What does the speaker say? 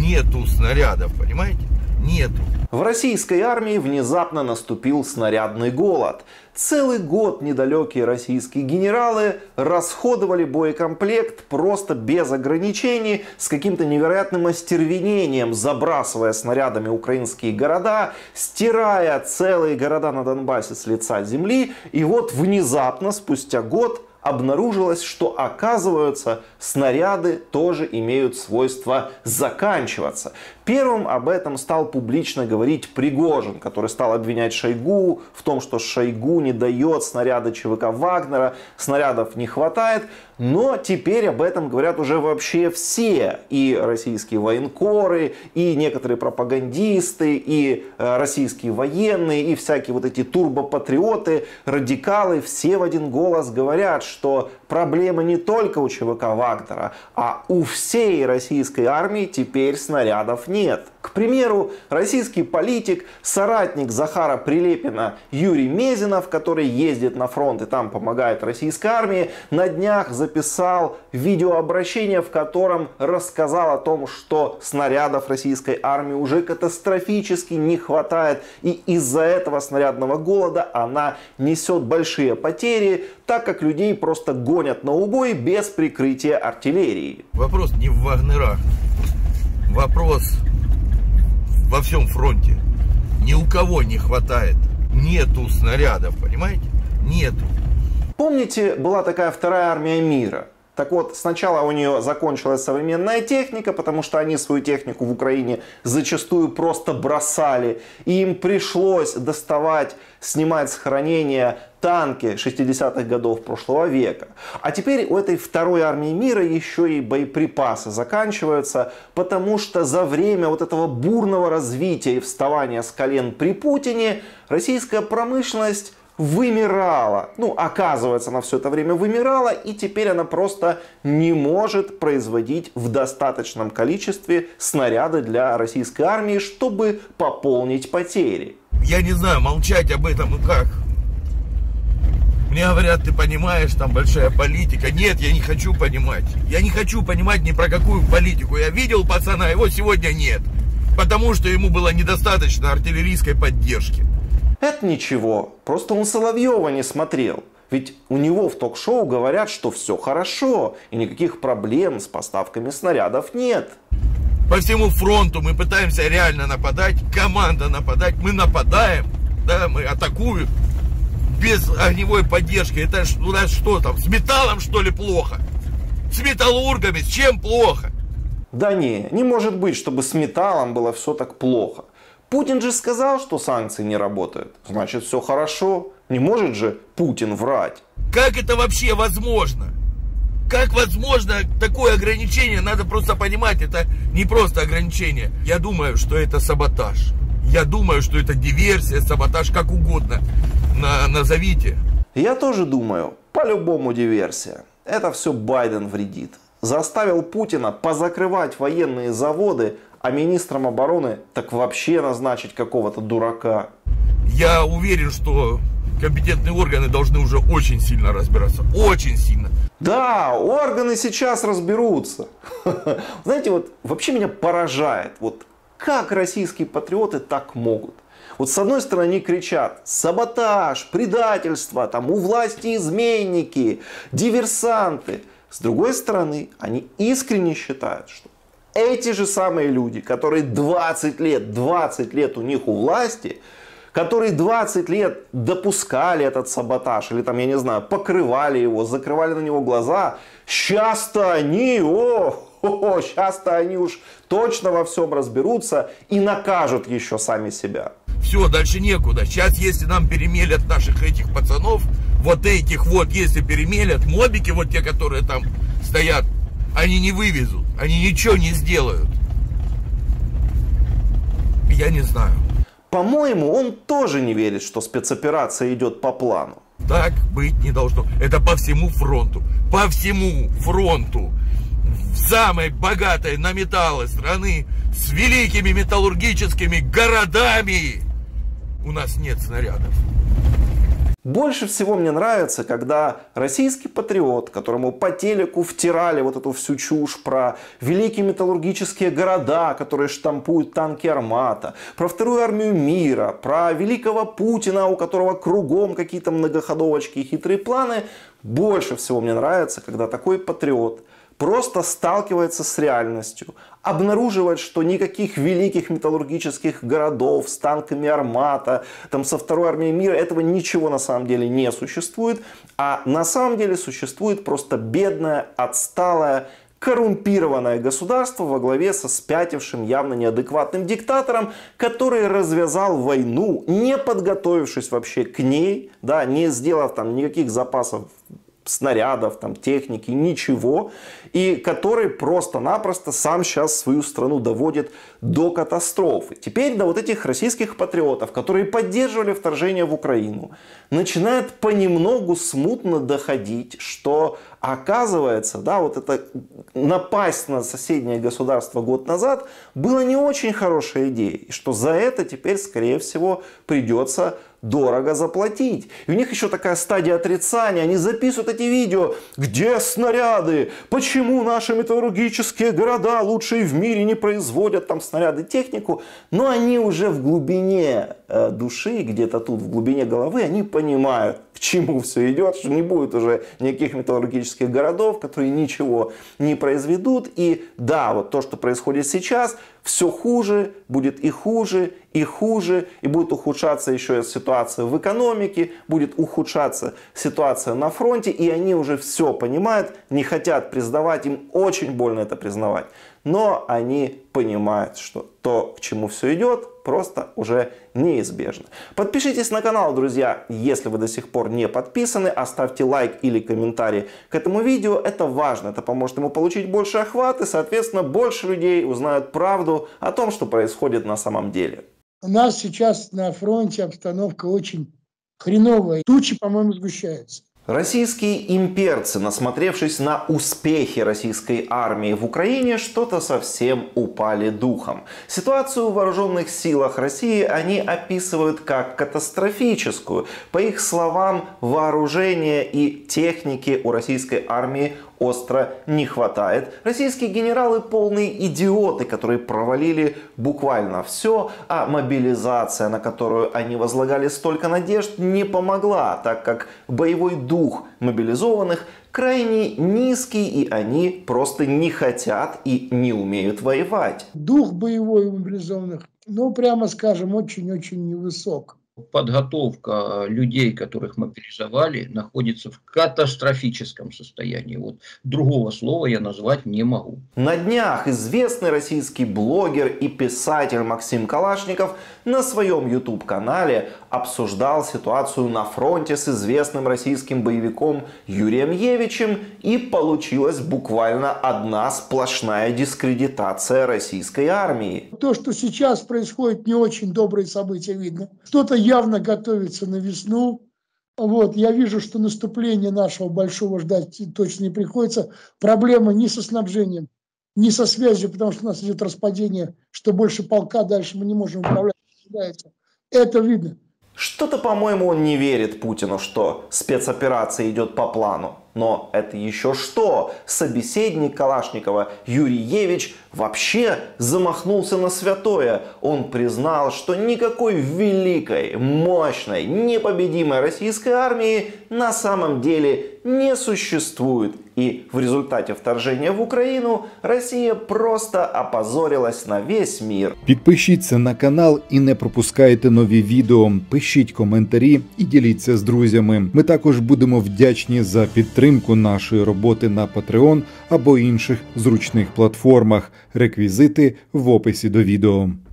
нету снарядов, понимаете? Нету. В российской армии внезапно наступил снарядный голод. Целый год недалекие российские генералы расходовали боекомплект просто без ограничений, с каким-то невероятным остервенением, забрасывая снарядами украинские города, стирая целые города на Донбассе с лица земли. И вот внезапно, спустя год, обнаружилось, что, оказывается, снаряды тоже имеют свойство заканчиваться. Первым об этом стал публично говорить Пригожин, который стал обвинять Шойгу в том, что Шойгу не дает снаряды ЧВК Вагнера, снарядов не хватает. Но теперь об этом говорят уже вообще все. И российские военкоры, и некоторые пропагандисты, и российские военные, и всякие вот эти турбопатриоты, радикалы, все в один голос говорят, что проблема не только у ЧВК Вагнера, а у всей российской армии теперь снарядов нет. К примеру, российский политик, соратник Захара Прилепина Юрий Мезенов, который ездит на фронт и там помогает российской армии, на днях записал видеообращение, в котором рассказал о том, что снарядов российской армии уже катастрофически не хватает, и из-за этого снарядного голода она несет большие потери, так как людей просто гонят на убой без прикрытия артиллерии. Вопрос не в Вагнерах, вопрос во всем фронте. Ни у кого не хватает. Нету снарядов, понимаете? Нету. Помните, была такая вторая армия мира? Так вот, сначала у нее закончилась современная техника, потому что они свою технику в Украине зачастую просто бросали. И им пришлось доставать, снимать с хранения танки 60-х годов прошлого века. А теперь у этой второй армии мира еще и боеприпасы заканчиваются, потому что за время вот этого бурного развития и вставания с колен при Путине российская промышленность вымирала. Ну, оказывается, она все это время вымирала, и теперь она просто не может производить в достаточном количестве снаряды для российской армии, чтобы пополнить потери. Я не знаю, молчать об этом, ну как? Мне говорят, ты понимаешь, там большая политика. Нет, я не хочу понимать. Я не хочу понимать ни про какую политику. Я видел пацана, его сегодня нет. Потому что ему было недостаточно артиллерийской поддержки. Это ничего, просто он Соловьева не смотрел. Ведь у него в ток-шоу говорят, что все хорошо, и никаких проблем с поставками снарядов нет. По всему фронту мы пытаемся реально нападать, команда нападать, мы нападаем, да, мы атакуем без огневой поддержки. Это у нас что там, с металлом что ли плохо? С металлургами, с чем плохо? Да не может быть, чтобы с металлом было все так плохо. Путин же сказал, что санкции не работают. Значит, все хорошо. Не может же Путин врать. Как это вообще возможно? Как возможно такое ограничение? Надо просто понимать, это не просто ограничение. Я думаю, что это саботаж. Я думаю, что это диверсия, саботаж, как угодно. Назовите. Я тоже думаю, по-любому диверсия. Это все Байден вредит. Заставил Путина позакрывать военные заводы, а министром обороны так вообще назначить какого-то дурака. Я уверен, что компетентные органы должны уже очень сильно разбираться. Очень сильно. Да, органы сейчас разберутся. Знаете, вот вообще меня поражает, вот как российские патриоты так могут. Вот с одной стороны они кричат: саботаж, предательство, там у власти изменники, диверсанты. С другой стороны, они искренне считают, что эти же самые люди, которые 20 лет у них у власти, которые 20 лет допускали этот саботаж, или там, я не знаю, покрывали его, закрывали на него глаза, сейчас-то они, сейчас-то они уж точно во всем разберутся и накажут еще сами себя. Все, дальше некуда. Сейчас, если нам перемелят наших этих пацанов, вот этих вот, если перемелят, мобики, вот те, которые там стоят, они не вывезут, они ничего не сделают. Я не знаю. По-моему, он тоже не верит, что спецоперация идет по плану. Так быть не должно. Это по всему фронту. По всему фронту. В самой богатой на металлы страны с великими металлургическими городами у нас нет снарядов. Больше всего мне нравится, когда российский патриот, которому по телеку втирали вот эту всю чушь про великие металлургические города, которые штампуют танки Армата, про вторую армию мира, про великого Путина, у которого кругом какие-то многоходовочки и хитрые планы, больше всего мне нравится, когда такой патриот просто сталкивается с реальностью, обнаруживает, что никаких великих металлургических городов с танками Армата, там, со второй армией мира, этого ничего на самом деле не существует. А на самом деле существует просто бедное, отсталое, коррумпированное государство во главе со спятившим, явно неадекватным диктатором, который развязал войну, не подготовившись вообще к ней, да, не сделав там никаких запасов снарядов, там, техники, ничего, и который просто-напросто сам сейчас свою страну доводит до катастрофы. Теперь до вот этих российских патриотов, которые поддерживали вторжение в Украину, начинает понемногу смутно доходить, что оказывается, да, вот это напасть на соседнее государство год назад было не очень хорошей идеей, и что за это теперь, скорее всего, придется дорого заплатить. И у них еще такая стадия отрицания. Они записывают эти видео. Где снаряды? Почему наши металлургические города лучшие в мире не производят там снаряды, технику? Но они уже в глубине души, где-то тут в глубине головы, они понимают, к чему все идет, что не будет уже никаких металлургических городов, которые ничего не произведут. И да, вот то, что происходит сейчас, все хуже, будет и хуже, и хуже, и будет ухудшаться еще ситуация в экономике, будет ухудшаться ситуация на фронте, и они уже все понимают, не хотят признавать, им очень больно это признавать. Но они понимают, что то, к чему все идет, просто уже неизбежно. Подпишитесь на канал, друзья, если вы до сих пор не подписаны. Оставьте лайк или комментарий к этому видео. Это важно, это поможет ему получить больше охват, и, соответственно, больше людей узнают правду о том, что происходит на самом деле. У нас сейчас на фронте обстановка очень хреновая. Тучи, по-моему, сгущаются. Российские имперцы, насмотревшись на успехи российской армии в Украине, что-то совсем упали духом. Ситуацию в вооруженных силах России они описывают как катастрофическую. По их словам, вооружения и техники у российской армии остро не хватает. Российские генералы полные идиоты, которые провалили буквально все, а мобилизация, на которую они возлагали столько надежд, не помогла, так как боевой дух мобилизованных крайне низкий, и они просто не хотят и не умеют воевать. Дух боевой у мобилизованных, ну, прямо скажем, очень-очень невысок. Подготовка людей, которых мобилизовали, находится в катастрофическом состоянии. Вот другого слова я назвать не могу. На днях известный российский блогер и писатель Максим Калашников на своем YouTube-канале обсуждал ситуацию на фронте с известным российским боевиком Юрием Евичем, и получилась буквально одна сплошная дискредитация российской армии. То, что сейчас происходит, не очень добрые события видно. Что-то явно готовится на весну. Вот, я вижу, что наступление нашего большого ждать точно не приходится. Проблема не со снабжением, не со связью, потому что у нас идет распадение, что больше полка, дальше мы не можем управлять. Это видно. Что-то, по-моему, он не верит Путину, что спецоперация идет по плану. Но это еще что? Собеседник Калашникова Юрий Евич вообще замахнулся на святое. Он признал, что никакой великой, мощной, непобедимой российской армии на самом деле не существует. И в результате вторжения в Україну Росія просто опозорилась на весь мір. Підпишіться на канал і не пропускайте нові відео. Пишіть коментарі і діліться з друзями. Ми також будемо вдячні за підтримку нашої роботи на Patreon або інших зручних платформах. Реквізити в описі до відео.